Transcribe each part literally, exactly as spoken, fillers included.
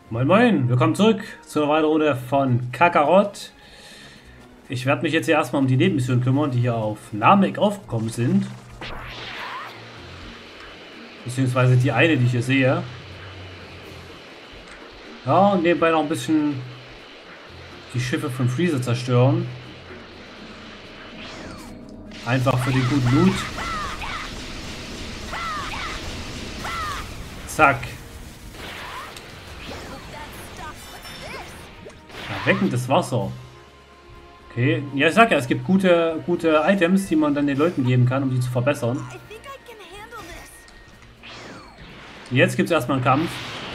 Moin Moin, willkommen zurück zu einer weiteren Runde von Kakarot. Ich werde mich jetzt hier erstmal um die Nebenmissionen kümmern, die hier auf Namek aufgekommen sind. Beziehungsweise die eine, die ich hier sehe. Ja, und nebenbei noch ein bisschen die Schiffe von Freezer zerstören. Einfach für den guten Loot. Zack. Erweckendes Wasser. Okay. Ja, ich sag ja, es gibt gute, gute Items, die man dann den Leuten geben kann, um die zu verbessern. Jetzt gibt es erstmal einen Kampf.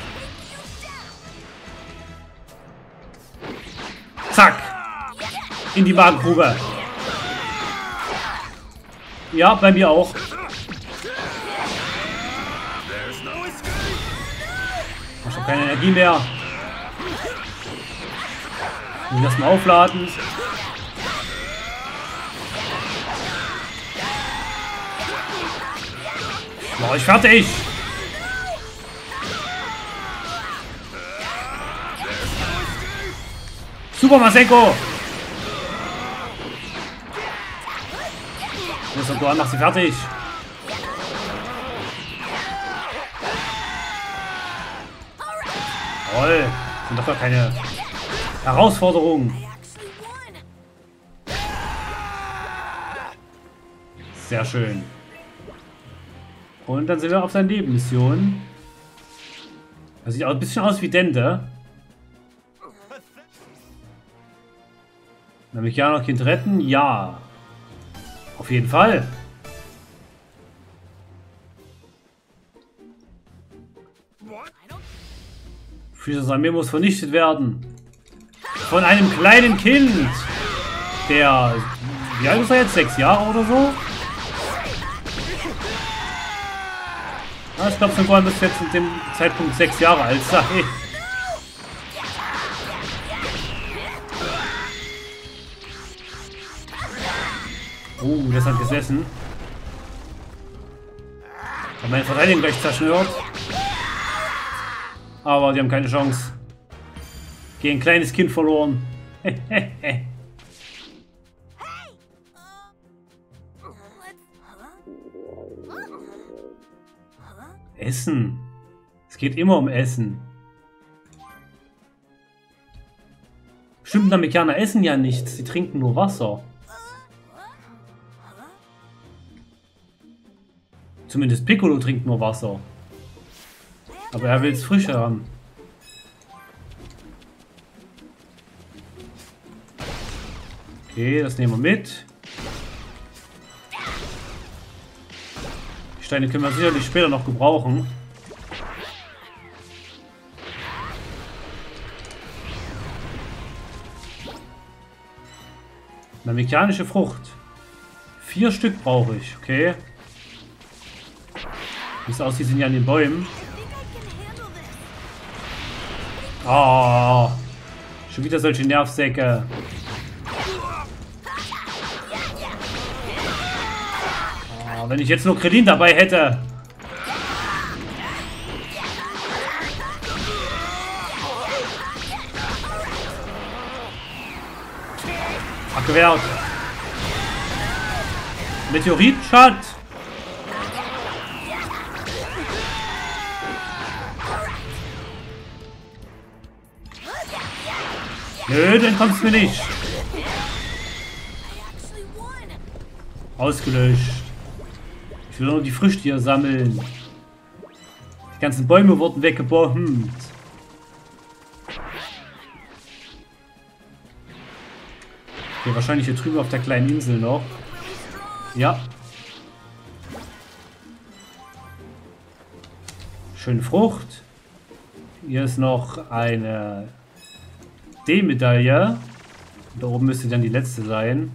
Zack. In die Magengrube. Ja, bei mir auch. Ich habe keine Energie mehr. Ich muss erstmal aufladen. Mach ich fertig. Super Masenko. Muss doch an, mach sie fertig. Toll. Sind doch gar keine Herausforderung. Sehr schön. Und dann sind wir auf der Nebenmission. Das sieht auch ein bisschen aus wie Dente. Nämlich ja noch Kind retten? Ja. Auf jeden Fall. Freezers Armee muss vernichtet werden. Von einem kleinen Kind. Der... Wie alt ist er jetzt? Sechs Jahre oder so? Ja, ich glaube, Son müsste jetzt zu dem Zeitpunkt sechs Jahre alt sein. Oh, das hat gesessen. Hat meine Verteidigung gleich zerstört. Aber die haben keine Chance. Gegen ein kleines Kind verloren. Essen. Es geht immer um Essen. Stimmt, Namekianer essen ja nichts. Sie trinken nur Wasser. Zumindest Piccolo trinkt nur Wasser. Aber er will es frischer haben. Okay, das nehmen wir mit. Die Steine können wir sicherlich später noch gebrauchen. Eine mechanische Frucht. Vier Stück brauche ich, okay. Wie es aussieht, sind ja an den Bäumen. Oh, schon wieder solche Nervsäcke. Oh, wenn ich jetzt nur Krillin dabei hätte. Abgewehrt. Meteorit-Shot. Nö, dann kommst du mir nicht. Ausgelöscht. Ich will nur die Früchte hier sammeln. Die ganzen Bäume wurden weggebombt. Okay, wahrscheinlich hier drüben auf der kleinen Insel noch. Ja. Schöne Frucht. Hier ist noch eine D-Medaille. Da oben müsste dann die letzte sein.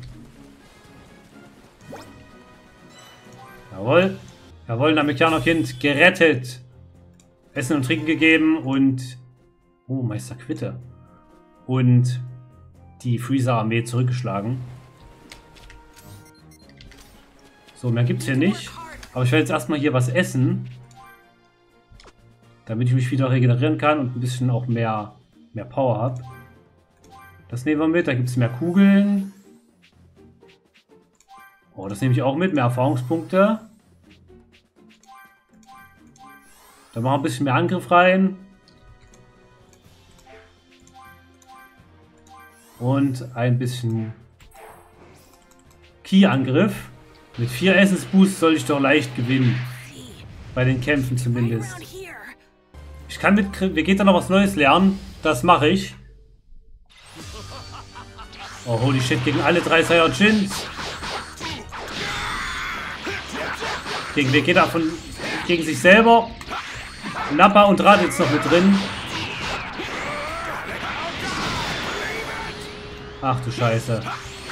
Jawohl. Jawohl, Namekianer-Kind gerettet. Essen und Trinken gegeben und... Oh, Meister Quitte. Und die Freezer-Armee zurückgeschlagen. So, mehr gibt es hier nicht. Aber ich werde jetzt erstmal hier was essen. Damit ich mich wieder regenerieren kann und ein bisschen auch mehr, mehr Power habe. Das nehmen wir mit. Da gibt es mehr Kugeln. Oh, das nehme ich auch mit. Mehr Erfahrungspunkte. Da machen wir ein bisschen mehr Angriff rein. Und ein bisschen Ki-Angriff. Mit vier Essensboosts soll ich doch leicht gewinnen. Bei den Kämpfen zumindest. Ich kann mit Vegeta noch was Neues lernen. Das mache ich. Oh, holy shit, gegen alle drei Saiyajins. Gegen Vegeta von gegen sich selber. Nappa und Raditz noch mit drin. Ach du Scheiße.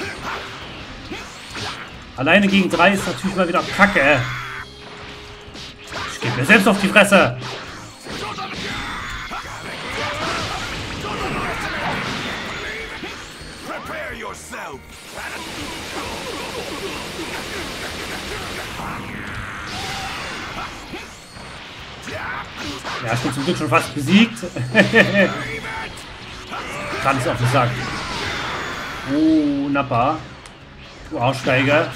Alleine gegen drei ist natürlich mal wieder Kacke. Ich gebe mir selbst auf die Fresse. Ja, ich bin zum Glück schon fast besiegt. Kann es auf den Sack. Oh, Nappa. Du Arschgeiger.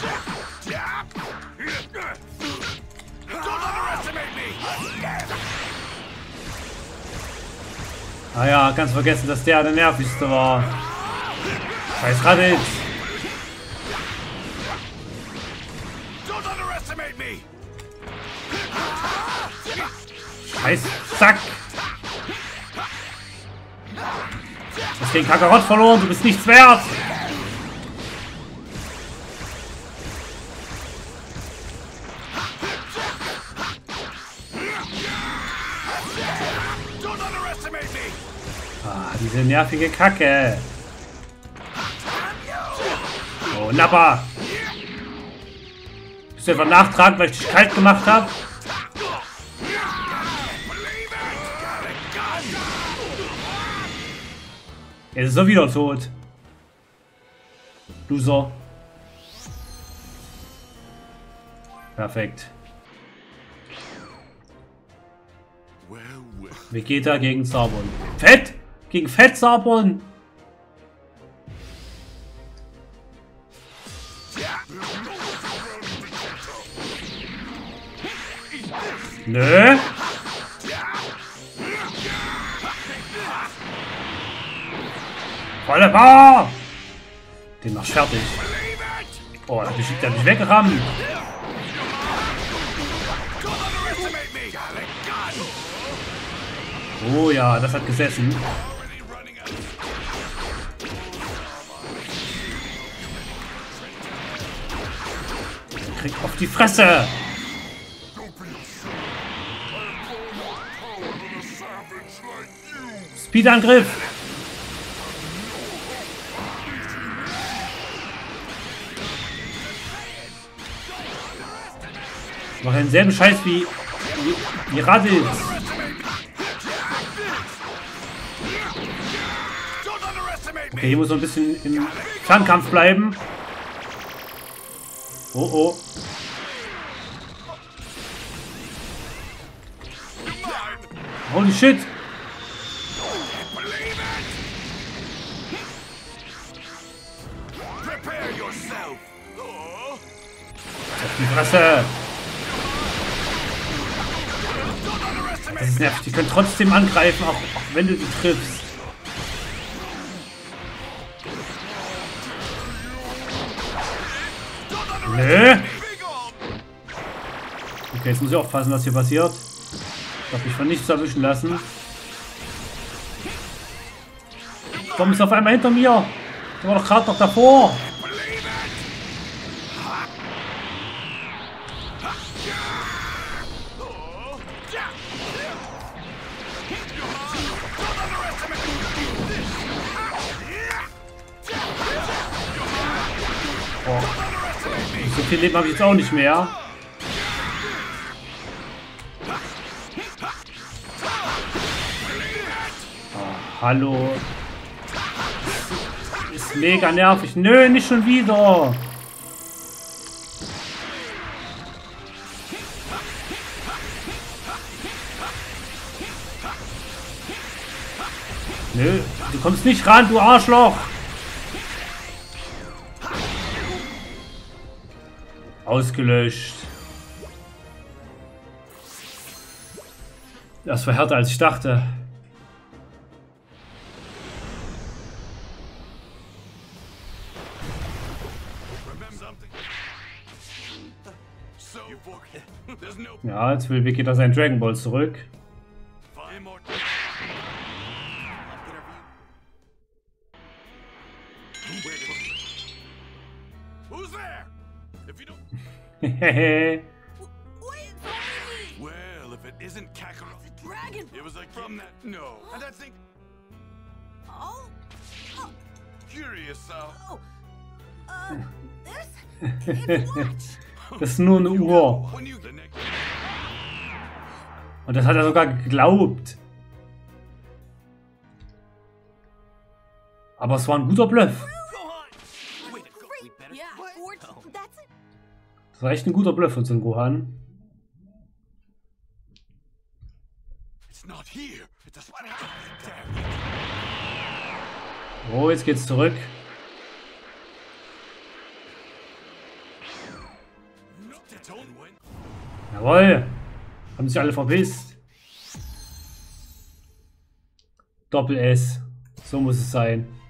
Ah ja, ganz vergessen, dass der der nervigste war. Scheiß Raditz. Scheiß Zack. Du hast gegen Kakarot verloren, du bist nichts wert. Ah, diese nervige Kacke. Oh, Nappa. Bist du einfach nachtragend, weil ich dich kalt gemacht habe? Er ist so wieder tot. Loser. Perfekt. Vegeta gegen Zarbon. Fett! Gegen Fett Zarbon! Nö! Volle Power! Den machst fertig. Oh, da geschickt er mich weggerammt. Oh ja, das hat gesessen. Kriegt auf die Fresse! Speedangriff! Ich mache denselben Scheiß wie, wie, wie Raditz. Okay, hier muss noch ein bisschen im Fernkampf bleiben. Oh oh. Holy shit. Auf die Fresse. Das ist nervig. Die können trotzdem angreifen, auch, auch wenn du die triffst. Nö. Okay, jetzt muss ich aufpassen, was hier passiert. Ich darf mich von nichts erwischen lassen. Warum ist auf einmal hinter mir? Der war doch gerade noch davor. Oh. So viel Leben habe ich jetzt auch nicht mehr. Oh, hallo. Das ist mega nervig. Nö, nicht schon wieder. Nö, du kommst nicht ran, du Arschloch! Ausgelöscht. Das war härter als ich dachte. Ja, jetzt will Vegeta seinen Dragon Ball zurück. Hehehe. Well, if it isn't Kakarot, the dragon. It was like from that. No, and that thing. Oh, oh. Curious, so. Oh, uh, this. It's watch. Das ist nur eine Uhr. Und das hat er sogar geglaubt. Aber es war ein guter Bluff. Das war echt ein guter Bluff von Son Gohan. Oh, jetzt geht's zurück. Jawohl. Haben sich alle verpisst. Doppel S. So muss es sein.